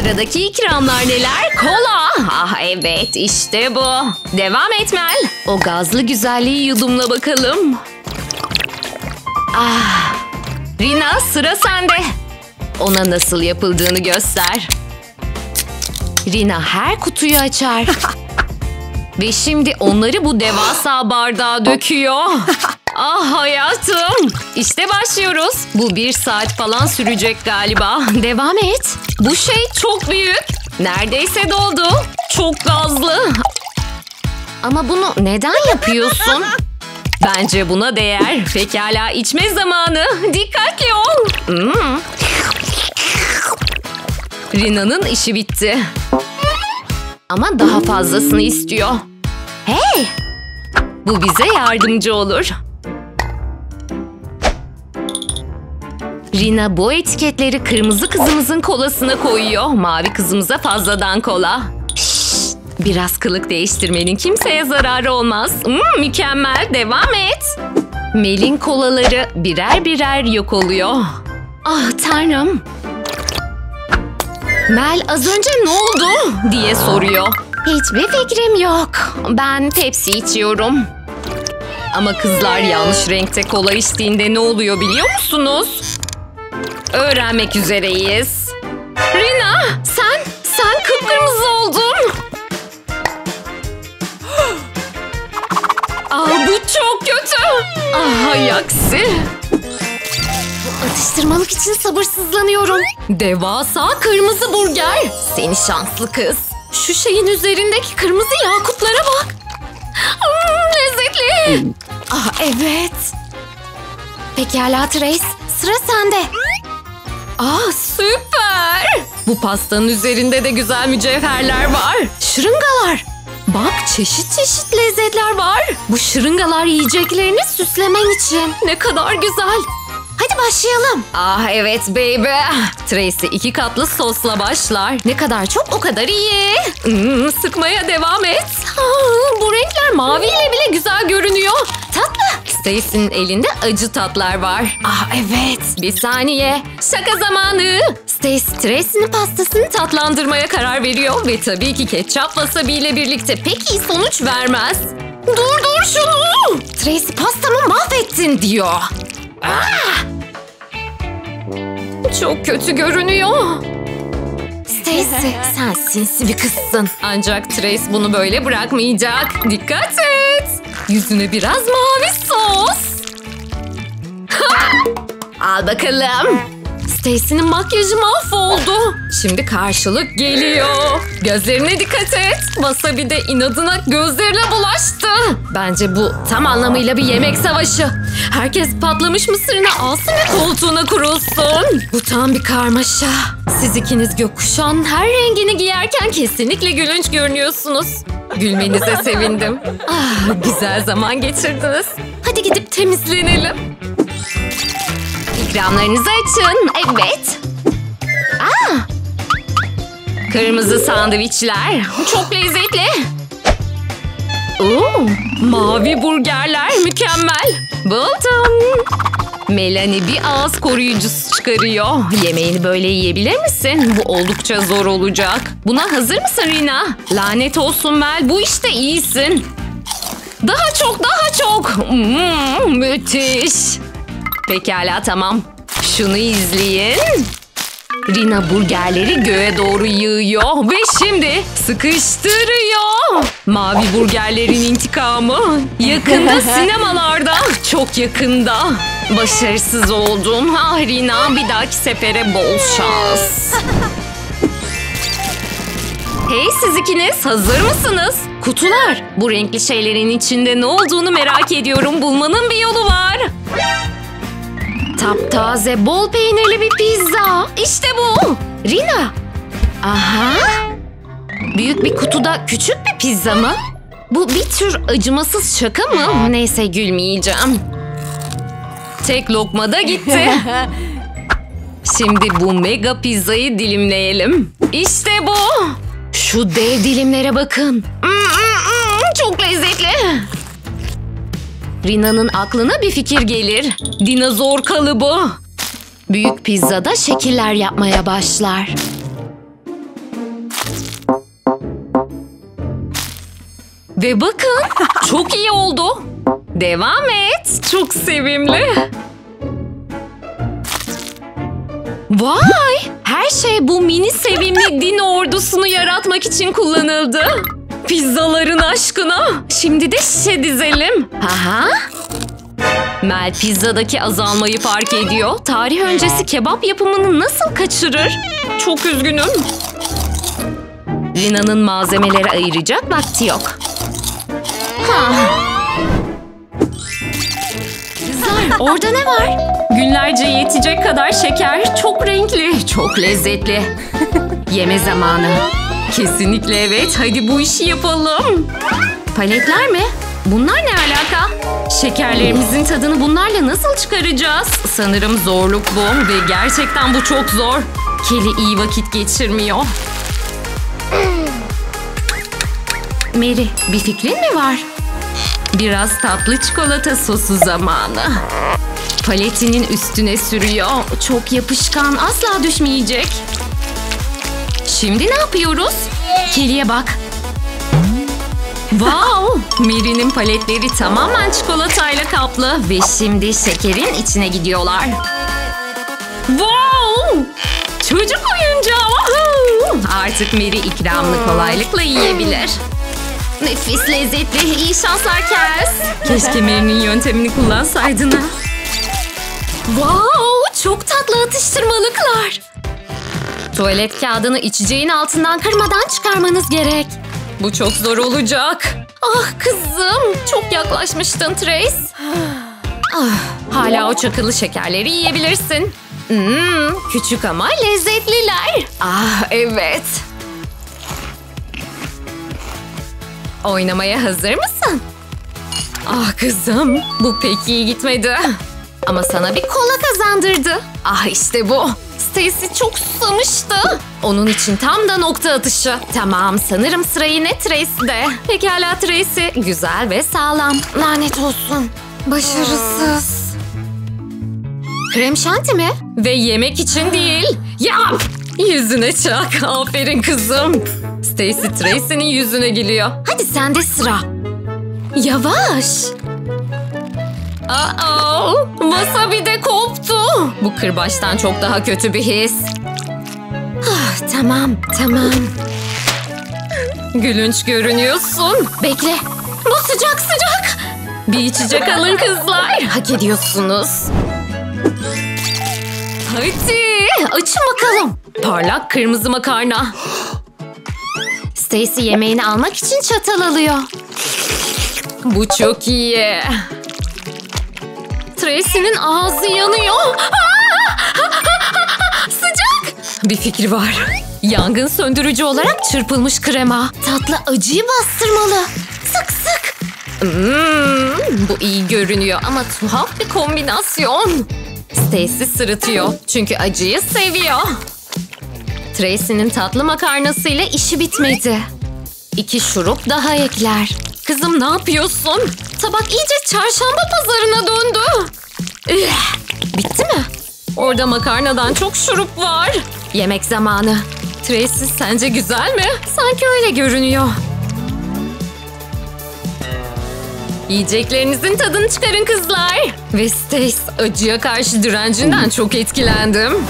Sıradaki ikramlar neler? Kola. Ah evet, işte bu. Devam et Mel. O gazlı güzelliği yudumla bakalım. Ah. Rina, sıra sende. Ona nasıl yapıldığını göster. Rina her kutuyu açar. Ve şimdi onları bu devasa bardağa döküyor. Ah hayatım. İşte başlıyoruz. Bu 1 saat falan sürecek galiba. Devam et. Bu şey çok büyük. Neredeyse doldu. Çok gazlı. Ama bunu neden yapıyorsun? Bence buna değer. Pekala, içme zamanı. Dikkatli ol. Rina'nın işi bitti. Ama daha fazlasını istiyor. Hey! Bu bize yardımcı olur. Rina bu etiketleri kırmızı kızımızın kolasına koyuyor. Mavi kızımıza fazladan kola. Şşş, biraz kılık değiştirmenin kimseye zararı olmaz. Mükemmel, devam et. Mel'in kolaları birer birer yok oluyor. Ah tanrım. Mel az önce ne oldu diye soruyor. Hiçbir fikrim yok. Ben Pepsi içiyorum. Ama kızlar yanlış renkte kola içtiğinde ne oluyor biliyor musunuz? Öğrenmek üzereyiz. Rina, sen kıpkırmızı oldun. Bu çok kötü. Hay aksi. Atıştırmalık için sabırsızlanıyorum. Devasa kırmızı burger. Seni şanslı kız. Şu şeyin üzerindeki kırmızı yakutlara bak. Lezzetli. Evet. Pekala Trace, sıra sende. Süper. Bu pastanın üzerinde de güzel mücevherler var. Şırıngalar. Bak, çeşit çeşit lezzetler var. Bu şırıngalar yiyeceklerini süslemen için. Ne kadar güzel. Hadi başlayalım. Evet baby. Tracy 2 katlı sosla başlar. Ne kadar çok o kadar iyi. Sıkmaya devam et. Bu renkler maviyle bile güzel görünüyor. Tatlı. Stacy'nin elinde acı tatlar var. Evet. Bir saniye. Şaka zamanı. Stacy Tracy'nin pastasını tatlandırmaya karar veriyor. Ve tabii ki ketçap wasabi ile birlikte pek iyi sonuç vermez. Dur şunu. Tracy pastamı mahvettin diyor. Çok kötü görünüyor. Stacy, sen sinsi bir kızsın. Ancak Trace bunu böyle bırakmayacak. Dikkat et. Yüzüne biraz mavi sos. Al bakalım. Stacy'nin makyajı mahvoldu. Şimdi karşılık geliyor. Gözlerine dikkat et. Wasabi de inadına gözlerine bulaştı. Bence bu tam anlamıyla bir yemek savaşı. Herkes patlamış mısırını alsın ve koltuğuna kurulsun. Bu tam bir karmaşa. Siz ikiniz gökkuşağının her rengini giyerken kesinlikle gülünç görünüyorsunuz. Gülmenize sevindim. Güzel zaman geçirdiniz. Hadi gidip temizlenelim. İkramlarınızı açın. Evet. Kırmızı sandviçler. Çok lezzetli. Mavi burgerler mükemmel. Buldum. Melanie bir ağız koruyucusu çıkarıyor. Yemeğini böyle yiyebilir misin? Bu oldukça zor olacak. Buna hazır mısın Rina? Lanet olsun Mel, bu işte iyisin. Daha çok. Müthiş. Pekala, tamam. Şunu izleyin. Rina burgerleri göğe doğru yığıyor ve şimdi sıkıştırıyor. Mavi burgerlerin intikamı yakında sinemalarda, çok yakında. Başarısız oldun. Rina, bir dahaki sefere bol şans. Hey siz ikiniz, hazır mısınız? Kutular. Bu renkli şeylerin içinde ne olduğunu merak ediyorum. Bulmanın bir yolu var. Taptaze, bol peynirli bir pizza. İşte bu. Rina. Büyük bir kutuda küçük bir pizza mı? Bu bir tür acımasız şaka mı? Neyse, gülmeyeceğim. Tek lokmada gitti. Şimdi bu mega pizzayı dilimleyelim. İşte bu. Şu dev dilimlere bakın. Çok lezzetli. Rina'nın aklına bir fikir gelir. Dinozor kalıbı. Büyük pizzada şekiller yapmaya başlar. Ve bakın, çok iyi oldu. Devam et. Çok sevimli. Vay! Her şey bu mini sevimli dino ordusunu yaratmak için kullanıldı. Pizzaların aşkına. Şimdi de şişe dizelim. Aha. Mel pizzadaki azalmayı fark ediyor. Tarih öncesi kebap yapımını nasıl kaçırır? Çok üzgünüm. Lina'nın malzemeleri ayıracak vakti yok. Kızlar, orada ne var? Günlerce yetecek kadar şeker. Çok renkli, çok lezzetli. Yeme zamanı. Kesinlikle evet. Hadi bu işi yapalım. Paletler mi? Bunlar ne alaka? Şekerlerimizin tadını bunlarla nasıl çıkaracağız? Sanırım zorluk bu ve gerçekten bu çok zor. Kelly iyi vakit geçirmiyor. Mary, bir fikrin mi var? Biraz tatlı çikolata sosu zamanı. Paletinin üstüne sürüyor. Çok yapışkan, asla düşmeyecek. Şimdi ne yapıyoruz? Kelly'e bak. Wow! Mary'nin paletleri tamamen çikolatayla kaplı ve şimdi şekerin içine gidiyorlar. Wow! Çocuk oyuncağı! Artık Mary ikramını kolaylıkla yiyebilir. Nefis, lezzetli, iyi şanslar Kes. Keşke Mary'nin yöntemini kullansaydın ha. Wow! Çok tatlı atıştırmalıklar. Tuvalet kağıdını içeceğin altından kırmadan çıkarmanız gerek. Bu çok zor olacak. Ah kızım, çok yaklaşmıştın Trace. Hala o çakılı şekerleri yiyebilirsin. Küçük ama lezzetliler. Ah evet. Oynamaya hazır mısın? Ah kızım, bu pek iyi gitmedi. Ama sana bir kola kazandırdı. Ah işte bu. Stacy çok susamıştı. Onun için tam da nokta atışı. Tamam, sanırım sıra yine Tracy'de. Pekala Tracy, güzel ve sağlam. Lanet olsun. Başarısız. Krem şanti mi? Ve yemek için değil. Yap! Yüzüne çak. Aferin kızım. Stacy Tracy'nin yüzüne gülüyor. Hadi sende sıra. Yavaş. Wasabi de koptu. Bu kırbaçtan çok daha kötü bir his. Tamam. Gülünç görünüyorsun. Bekle. Bu sıcak. Bir içecek alın kızlar. Hak ediyorsunuz. Hadi açın bakalım. Parlak kırmızı makarna. Stacy yemeğini almak için çatal alıyor. Bu çok iyi. Tracy'nin ağzı yanıyor. Sıcak. Bir fikri var. Yangın söndürücü olarak çırpılmış krema. Tatlı acıyı bastırmalı. Sık. Bu iyi görünüyor ama tuhaf bir kombinasyon. Stacy sırıtıyor çünkü acıyı seviyor. Tracy'nin tatlı makarnasıyla işi bitmedi. 2 şurup daha ekler. Kızım ne yapıyorsun? Tabak iyice çarşamba pazarına döndü. Bitti mi? Orada makarnadan çok şurup var. Yemek zamanı. Tracy sence güzel mi? Sanki öyle görünüyor. Yiyeceklerinizin tadını çıkarın kızlar. Ve Stacy, acıya karşı direncinden çok etkilendim.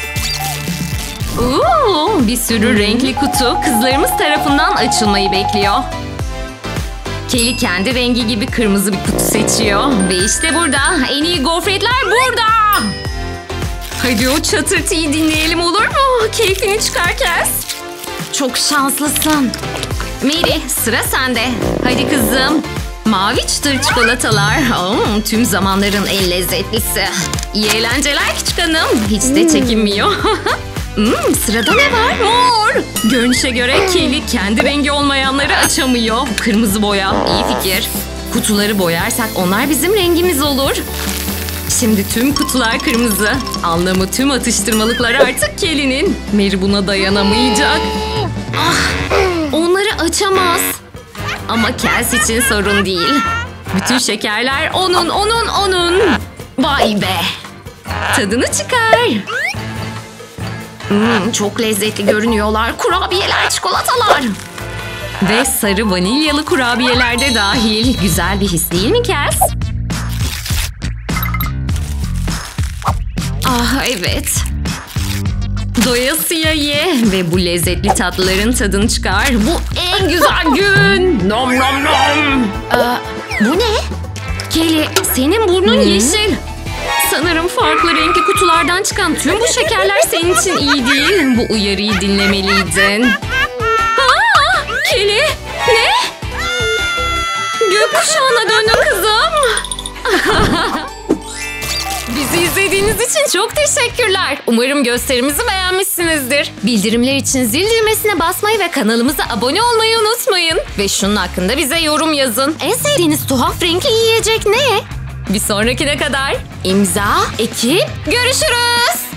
Bir sürü renkli kutu kızlarımız tarafından açılmayı bekliyor. Kelly kendi rengi gibi kırmızı bir kutu seçiyor. Ve işte burada. En iyi gofretler burada. Hadi o çatırtıyı dinleyelim olur mu? Keyfini çıkar Kes. Çok şanslısın. Mary sıra sende. Hadi kızım. Mavi çıtır çikolatalar. Tüm zamanların en lezzetlisi. İyi eğlenceler küçük hanım. Hiç de çekinmiyor. Sırada ne var? Mor. Görünüşe göre Kelly kendi rengi olmayanları açamıyor. Kırmızı boya. İyi fikir. Kutuları boyarsak onlar bizim rengimiz olur. Şimdi tüm kutular kırmızı. Anlamı tüm atıştırmalıklar artık Kelly'nin. Mary buna dayanamayacak. Onları açamaz. Ama Kes için sorun değil. Bütün şekerler onun. Vay be. Tadını çıkar. Çok lezzetli görünüyorlar. Kurabiyeler, çikolatalar. Ve sarı vanilyalı kurabiyeler de dahil. Güzel bir his değil mi Kes? Ah evet. Doyasıya ye ve bu lezzetli tatlıların tadını çıkar. Bu en güzel gün. Nom nom nom. Bu ne? Kelly, senin burnun yeşil. Sanırım farklı renkli kutulardan çıkan tüm bu şekerler senin için iyi değil. Bu uyarıyı dinlemeliydin. Aa, Kelly, ne? Gökkuşağına döndün kızım. Bizi izlediğiniz için çok teşekkürler. Umarım gösterimizi beğenmişsinizdir. Bildirimler için zil düğmesine basmayı ve kanalımıza abone olmayı unutmayın. Ve şunun hakkında bize yorum yazın. En sevdiğiniz tuhaf renkli yiyecek ne? Bir sonrakine kadar imza, ekip, görüşürüz.